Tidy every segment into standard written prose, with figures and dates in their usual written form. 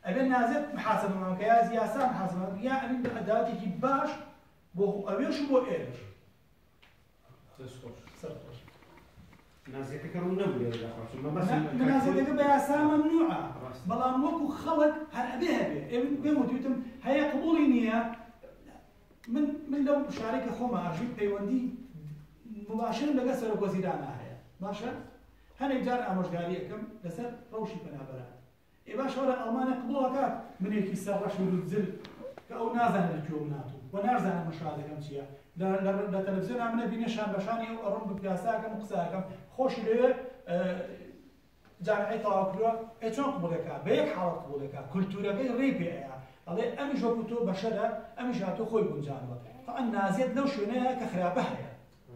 ئەبێ نازێت محاسبەمەکە یا یاسا محاسبەمە یا ئەنی ئەداتێکی باش بۆ ئەوێش بۆ ئێرش سەرخۆش نازێتەکە ڕوو نەبوو لێرەدا نازێتەکە بە یاسا مەمنوعە بەڵام وەکو خەڵک هەر ئەبێ هەبێ پێم وتوتم هەیە قبوڵی نییە من لەو شارێکە خۆمە ئاژی پەیوەندی مباشر لەگەڵ سەرۆکوەزیرانە هەیە باشە هەنێک جار ئامۆژگاری ئەەکەم لەسەر ڕەوشی پەنابەران باش وەرە ئەڵمانە قبوڵەکات منێکی سەرڕەش و جل کە ئەو نازانێت لەکوێ ناتوو و نازانم مەشادەکەم چییە لە تەلەڤیزیۆنا منە بینێ شان بەشانی ئەو ئەڕۆم بپیاساکەم و قساکەم خۆشی لەوێ جامعەی تەواو کردووە چۆن قبوڵەکە بە یەک حاڵەت قبوڵەکە کولتورەکەی ڕێی پێەیە ئەڵێ ئەمیش وەکو تۆ بەشەرە ئەمیش هاتۆ خۆی گونجانوە فەقەت نازێت لەو شوێنەیە کە خراپە هەیە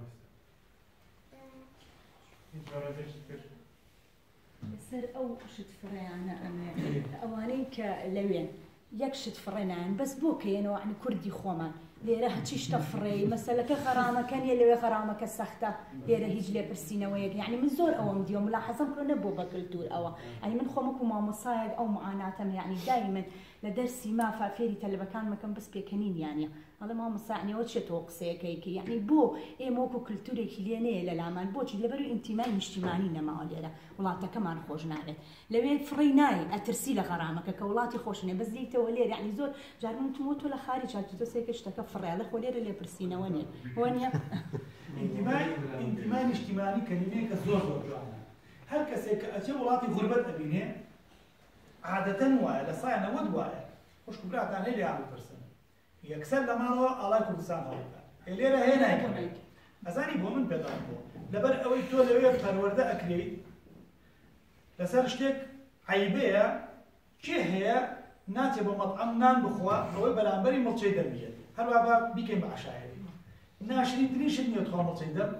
سەر ئەو شت فڕیانە ئەمێ ئەوانەی کە لەوێن یەک شت فڕێنان بەس بۆ کەێنەوە عنی کوردی خۆمان لێرە هەچی شتە فڕێ مەسەلەکە خەرامەکە نیە لەوێ خەرامەکە سەختە لێرە هیچ لێپرسینەوەیەک یعنی من زۆر ئەوەم دیوە ملاحەزەم کڕۆ نەبوو بە کللتور ئەوە ئەنی من خۆمەکو مامۆسایەک ئەو معاناتەم یعنی دایمن لە دەرسی مافا فێری تەلەبەکان مەکەم بەس پێکەنین یانە هەڵە مامۆساعنیەوە چێتەوە قسەیەکەیکە یعنی بۆ ئێمە وەکو کللتورێکی لێنەیە لە لامان بۆچی لەبەر ئینتیمای نیشتیمانی نەماوە لێرە وڵاتەکەمان خۆش نابێت لەوێ فڕی نایە ئەترسی لە غەرامەکە کە وڵاتی خۆشنێ بەس دیتەوە لێر یعنی زۆر جارمنتمۆ تۆ لە خاری چاتۆ سێکە شتەکە فڕیا لە خۆ لێرە لێ پرسینەوە نیە وەنیە ئینتیمای نیشتیمانی کەلیمەیەکە زۆر زۆر جوانە هەر کەسێک کە ئەچێ وڵاتی غوربەت ئەبینێ عادەتەن وایە لە سایەنەوەت وایە خوشک براتان هەیە لێیان بپرسن یەکسەر لە ماڵەوە ئاڵای کوردستان هەڵبکات لێرە هەیە نایکەمێت ئەزانی بۆ من پێدان بوو لەبەر ئەوەی تۆ لەوێ پەروەردە ئەکرێیت لەسەر شتێک عیبەیە کێ هەیە ناچێ بۆ مەطعەم نان بخوا ئەوەی بەرامبەری مڵچەی دەربێت هەروە بیکەین بە عەشایری ناشرینترین شت نییە تۆ مڵچەی دەر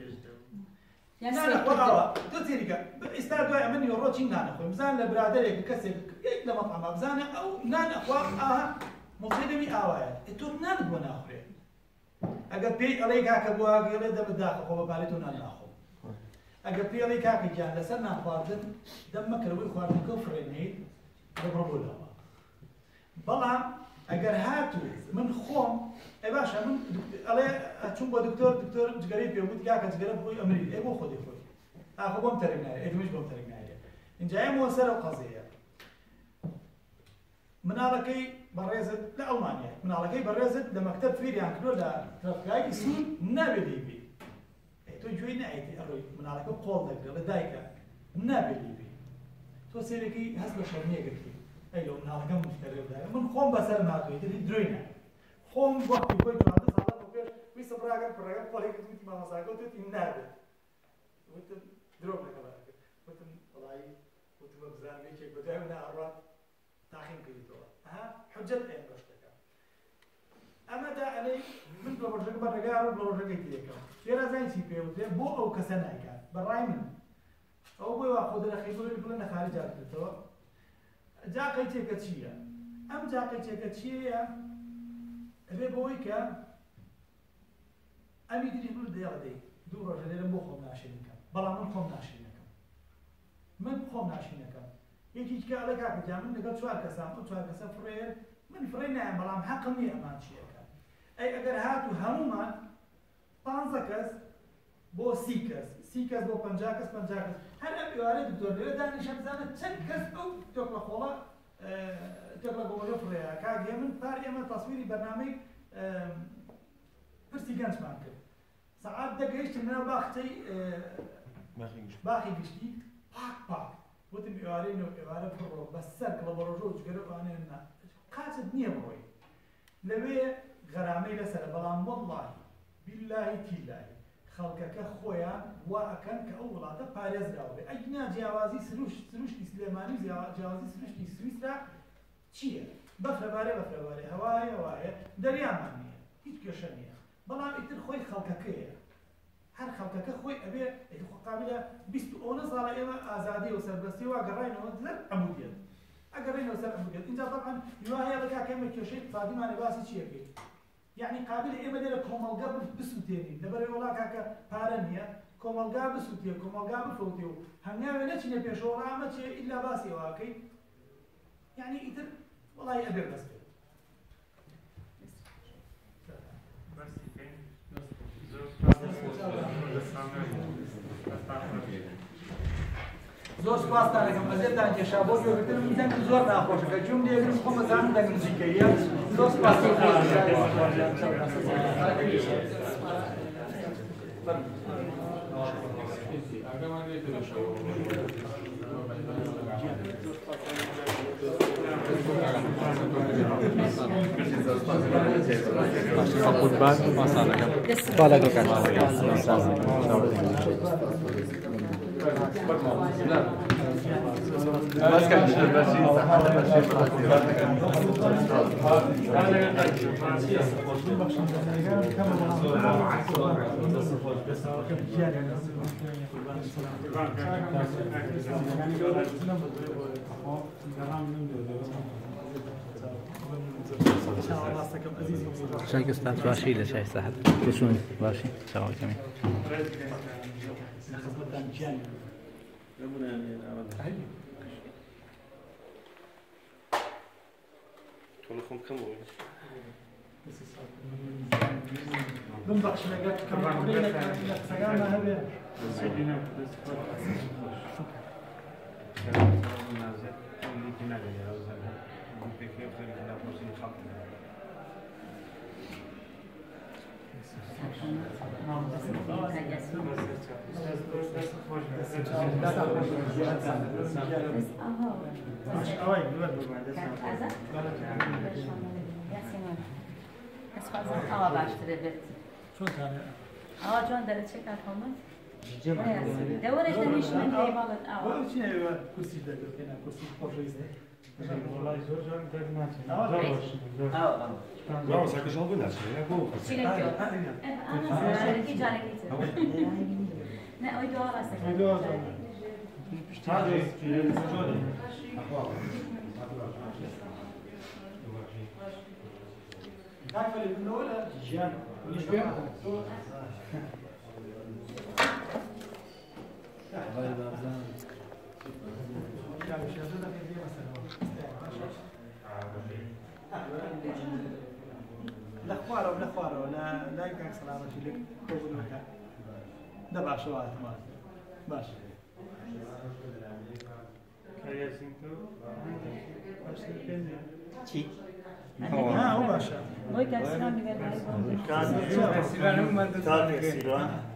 تۆ تێریکە ئێستا دوای ئەمە نیوەڕۆ چی نانەخۆی بزان لە برادەرێک کەسێک لە مەطعەمە بزانە ئەو نان ئەخوا ئاها مڵچەی دەمی ئاوایە تۆ نانت بۆ ناخورێت ئەگەر پێی ئەڵەی کاکە بۆ گێڵێ دەبت داخۆ بە بالێت و نان ناخۆ ئەگەر پێی ئەڵەی کاکە گیان لەسەر نان خواردن دەم مەکەرەوەی خواردنەکە و فڕێنەیت دەبڕۆ بۆ لەوە بەڵام ئەگەر هاتوو من خۆم ئەی باشە من ئەڵێ چوون بۆ دکتۆر جگەرەی پێوت کاکە جگەرە بۆی ئەمری ئەی بۆ خۆی خۆی ئاخۆ بۆم تەرێک نایە ئەدومیش بۆم تەرێک نایە اینجا ئێمەوە سەر ئەو قەزەیە مناڵەکەی بەڕێزت لە ئەڵمانیا مناڵەکەی بەڕێزت لە مەکتەب فێریان کردۆ لە ترافیکایەکی سوور نابێت بیبی تۆ گوێی نایەتی ئەڕۆی مناڵەکە قۆڵ دەگرێت لە دایکە نابێت بیبی تۆ سێرێکی هەست بە شەرمیە گرتی ئەی لەو مناڵەکەم مشتەرێدایە من خۆم بەسەر ناتوێت تری درۆینە خۆم وەختی خۆی 14 ساڵە بۆ پێش ویسە بڕاگەم پڕەکەم قۆڵێکی وتی مامۆساکە وتی نابێت وتم درۆ لەگەڵ وتم وەڵایی وتم بزان لێکێک بەدای و ناڕات تاخیم کردیتەوە حجەت ئێن بەشتەکە ئەمەدا ئەلەی من بە ڕۆژەکە بە ڕێگار و بە ڕۆژەکەی تێکەم لێرە زای چی پێوتێ بۆ ئەو کەسە نایکات بەڕای من ئەو بۆی وا خۆ دەرەخی بۆی بڵێ نەخارج جاکردێتەوە جاقەی تێکە چییە؟ ئەم جاقەی تێکە چییە؟ ئەبێ بەوەی کە ئەمی دری بڵ دێڵدەی دوو ڕۆژە لێرە بۆ خۆم ناشێنەکەم بەڵام من خۆم ناشێنەکەم من خۆم ناشێنەکەم یەکی کە ئەڵێ کاکەجا من لەگەڵ چوار کەسام ئەو چوار کەسە فڕێر من فڕێ نایەم بەڵام حەقم نییە ئەمان چیەکە ئەی ئەگەر هاتوو هەمومان 15 کەس بۆ 30 کەس 30 کەس بۆ 50 کەس 50 کەس هەر ئەم ئێوارەی دکتۆر لێرە دانیشە بزانە چەند کەس ئەو تۆکڵە خۆڵە تۆکڵە گۆڵە فڕێیە کاگێ من پار ئێمە تەسویری بەرنامەی پرسی گەنجمان کرد سەعات دەگەیشتم ناو باخچەی باخی گشتی پاک وتم ئێوارەی نەوە ئێوارە بڕۆ بەسەر کڵە بە ڕۆژۆ جگەرە وانێن قاچت نییە بڕۆی لەوێ غەرامەی لەسەرە بەڵام وەڵڵاهی بیللاهی تیللاهی خەڵکەکە خۆیان وا ئەکەن کە ئەو وڵاتە پارێزراوە بێ ئەگنا جیاوازی سروشتی سلێمانی جیاوازی سروشتی سویسرا چییە؟ بەفرەبارێ هەوایە دەریامان نییە هیچ کێشە نییە بەڵام ئیتر خۆی خەڵکەکەیە هەر خەڵکەکە خۆی ئەبێ قابلە 29 ساڵە ئێمە ئازادی و سەربەستی وا گەڕاینەوە لەر عەبودیەت ئەگەڕێنەوە سەر عەبودیەت اینجا طبعا هیوایە بە کاکە ئێمە کێشەی اقتصادیمانە باسی چیەکەی یعنی قابل ئێمە لێرە کۆمەڵگە بسووتێنین لەبەرەوەی وڵا کاکە پارە نییە کۆمەڵگا بسووتێ کۆمەڵگا بفەوتێ و هەنگاوێ نەچینە پێشەوە ئەمە چێ ئیلا باسی ئەوەکەی يعني يتر والله أبي بس زور سپاس دارم از این دانش شابو که بتونم می‌دونم زور نخوش که جمله اگر خود مثلا دنگ موسیقی زور سپاس شايك استاذ باشي لشاي سهل كشون باشي شاو جميل كلكم كم بنبخش لقيت كم عمري سجانا هذا شلون كان؟ جون درت شيء كان حمد. دورش دنيش من هاي مالت ولا شيء كرسي ده هنا كرسي فوجيز والله زور جان داد ماشي لا ساكن شو بناس شيء كيو. أنا سألت كي جاني كيس. لا أيدو راسك. هذا تعرف اللي بنقولها جان ونشبه لا خوارو لا يمكن سلامة لك تقول لك ده باش واحد ما باش هو كان سلام من كان سيران